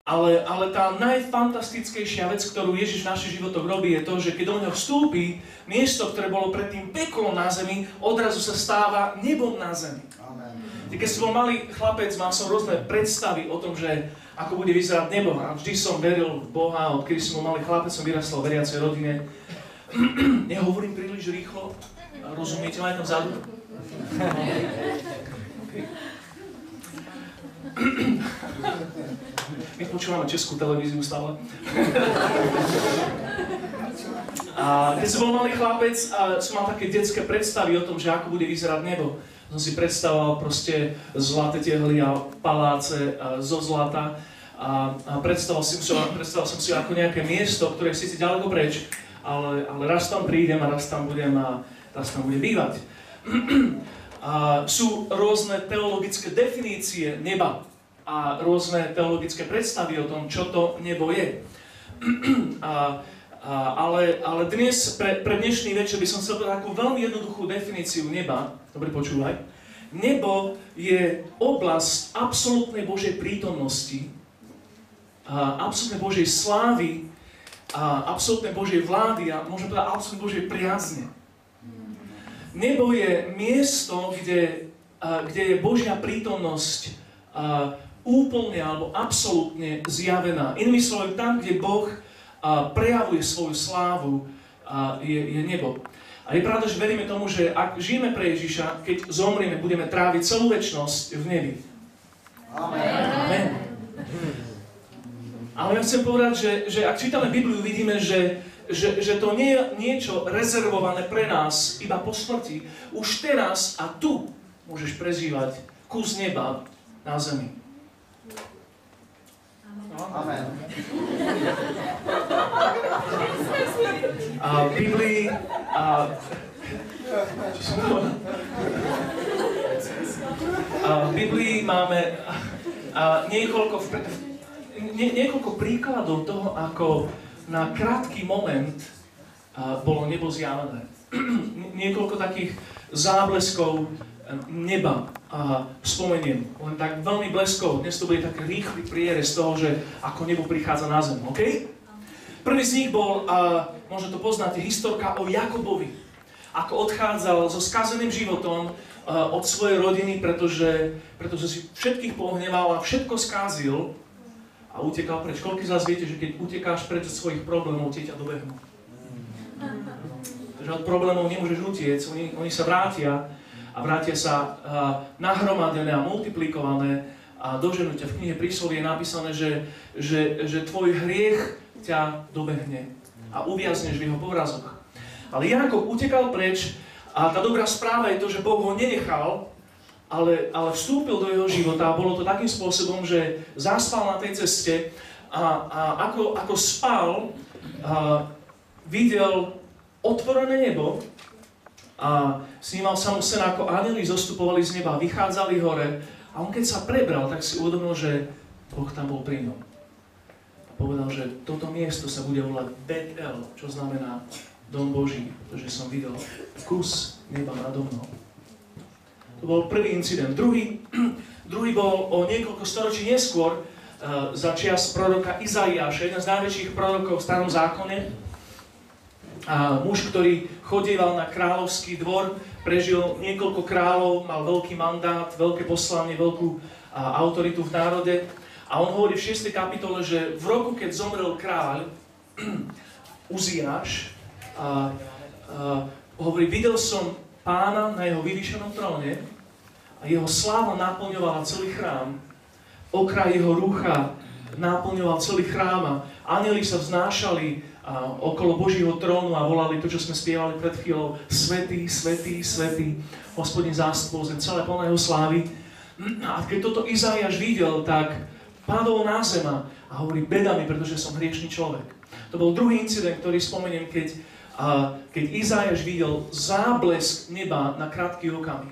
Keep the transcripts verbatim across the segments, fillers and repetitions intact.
Ale, ale tá najfantastickejšia vec, ktorú Ježiš v našich životoch robí, je to, že keď do neho vstúpi, miesto, ktoré bolo predtým peklom na zemi, odrazu sa stáva nebom na zemi. Amen. Keď som bol malý chlapec, mal som rôzne predstavy o tom, že ako bude vyzerať nebo. A vždy som veril v Boha, odkedy som bol malý chlapec, som vyrastal v veriacej rodine. Nehovorím príliš rýchlo. Rozumiete ma aj tam vzadu? Okay. My počúvame českú televíziu stále. A keď som bol malý chlapec, som mal také detské predstavy o tom, že ako bude vyzerať nebo. Som si predstavoval proste zlaté tehly a paláce zo zlata. A predstavoval som si, predstavoval som si ako nejaké miesto, ktoré je síce ďaleko preč, ale, ale raz tam prídem a raz tam budem a raz tam budem bývať. A sú rôzne teologické definície neba a rôzne teologické predstavy o tom, čo to nebo je. A, a, ale, ale dnes, pre, pre dnešný večer by som chcel povedať takú veľmi jednoduchú definíciu neba. Dobre, počúvaj. Nebo je oblasť absolútnej Božej prítomnosti, a absolútnej Božej slávy, a absolútnej Božej vlády a môžeme povedať absolútnej Božej priazne. Nebo je miesto, kde, a, kde je Božia prítomnosť a, úplne alebo absolútne zjavená. Inými slovami, tam, kde Boh a, prejavuje svoju slávu, a, je, je nebo. A je pravda, že veríme tomu, že ak žijeme pre Ježiša, keď zomrieme, budeme tráviť celú večnosť v nebi. Amen. Amen. Ale ja chcem povedať, že, že ak čítame Bibliu, vidíme, že Že, že to nie je niečo rezervované pre nás iba po smrti. Už teraz a tu môžeš prežívať kus neba na zemi. Amen. A v Biblii a, a v Biblii máme a niekoľko, nie, niekoľko príkladov toho, ako na krátky moment uh, bolo nebo zjavené. Niekoľko takých zábleskov neba uh, spomeniem. Len tak veľmi bleskov. Dnes to bude taký rýchly prierez toho, že ako nebo prichádza na zem. Okay? Prvý z nich bol, uh, možno to poznáte, historka o Jakobovi. Ako odchádzal so skazeným životom uh, od svojej rodiny, pretože, pretože si všetkých pohneval a všetko skázil. A utekal preč. Koľko z vás viete, že keď utekáš preč od svojich problémov, tie ťa dobehnú? Takže od problémov nemôžeš utiec, oni, oni sa vrátia a vrátia sa uh, nahromadené a multiplikované a doženú ťa. V knihe Príslovie je napísané, že, že, že tvoj hriech ťa dobehne a uviazneš v jeho povrazoch. Ale Jákob utekal preč a tá dobrá správa je to, že Boh ho nenechal, Ale, ale vstúpil do jeho života a bolo to takým spôsobom, že zaspal na tej ceste a, a ako, ako spal, a videl otvorené nebo a snímal sa mu sen, ako anjeli zostupovali z neba, vychádzali hore a on keď sa prebral, tak si uvedomil, že Boh tam bol pri ňom. A povedal, že toto miesto sa bude volať Bet-El, čo znamená Dom Boží, pretože som videl kus neba nado mnou. To bol prvý incident. Druhý, druhý bol o niekoľko storočí neskôr, uh, za čias proroka Izaiáša, jeden z najväčších prorokov v Starom zákone. A muž, ktorý chodieval na kráľovský dvor, prežil niekoľko kráľov, mal veľký mandát, veľké poslanie, veľkú uh, autoritu v národe. A on hovorí v šiestej kapitole, že v roku, keď zomrel kráľ Uziáš, uh, uh, hovorí, videl som Pána na jeho vyvýšenom tróne a jeho sláva naplňovala celý chrám. Okraj jeho rúcha naplňoval celý chrám a anjeli sa vznášali a, okolo Božího trónu a volali to, čo sme spievali pred chvíľou. Svätý, svätý, svätý, Hospodin zástupov, zem celé plné jeho slávy. A keď toto Izaiáš videl, tak padol na zema a hovorí, beda mi, pretože som hriešný človek. To bol druhý incident, ktorý spomeniem, keď A keď Izaiáš videl záblesk neba na krátky okamih.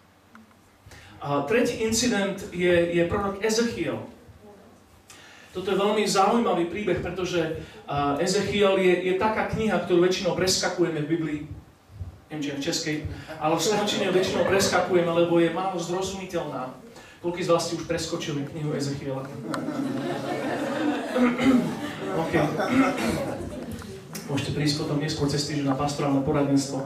A tretí incident je, je prorok Ezechiel. Toto je veľmi zaujímavý príbeh, pretože uh, Ezechiel je, je taká kniha, ktorú väčšinou preskakujeme v Biblii. Neviem, či je v českej, ale v slovenčine väčšinou preskakujeme, lebo je málo zrozumiteľná. Koľký z vás ste už preskočili knihu Ezechiela? OK. Môžete prísť potom neskôr cez týždeň na pastorálne poradenstvo.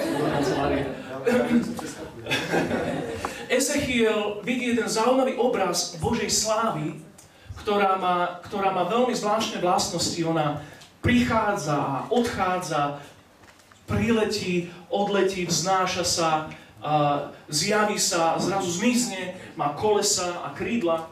Ezechiel vidí jeden zaujímavý obraz Božej slávy, ktorá má, ktorá má veľmi zvláštne vlastnosti. Ona prichádza a odchádza, priletí, odletí, vznáša sa, a zjaví sa, zrazu zmizne, má kolesa a krídla.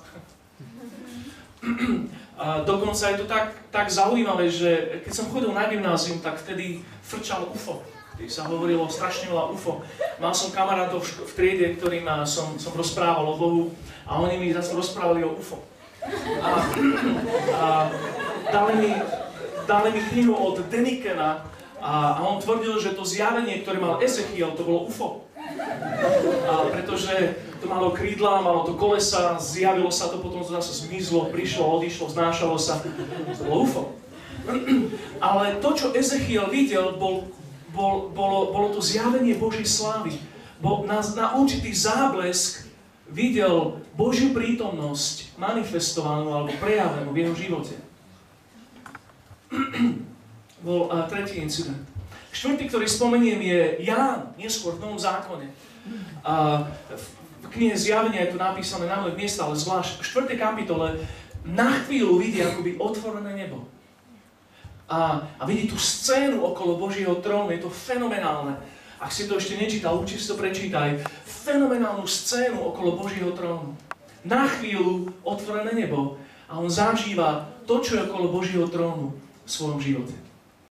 A dokonca je to tak, tak zaujímavé, že keď som chodil na gymnázium, tak vtedy frčal ú ef ó. Vtedy sa hovorilo strašne veľa ú ef ó. Mal som kamarátov v triede, ktorým som, som rozprával o Bohu a oni mi zase rozprávali o ú ef ó. A, a dali, mi, dali mi knihu od Denikena a, a on tvrdil, že to zjavenie, ktoré mal Ezechiel, to bolo ú ef ó. A pretože to malo krídla, malo to kolesa, zjavilo sa to, potom to zase zmizlo, prišlo, odišlo, znášalo sa. To bolo ú ef ó. Ale to, čo Ezechiel videl, bol, bol, bolo, bolo to zjavenie Božej slávy. Bo na, na určitý záblesk videl Božiu prítomnosť manifestovanú alebo prejavenú v jeho živote. Bol uh, tretí incident. Štvrtý, ktorý spomeniem, je Ján, neskôr v Novom zákone. Uh, v knihe Zjavenia je to napísané na mnohých miestach, ale zvlášť v štvrtej kapitole na chvíľu vidí akoby otvorené nebo. A, a vidí tú scénu okolo Božieho trónu, je to fenomenálne. Ak si to ešte nečítal, určite si to prečítaj. Fenomenálnu scénu okolo Božieho trónu. Na chvíľu otvorené nebo a on zažíva to, čo je okolo Božieho trónu v svojom živote.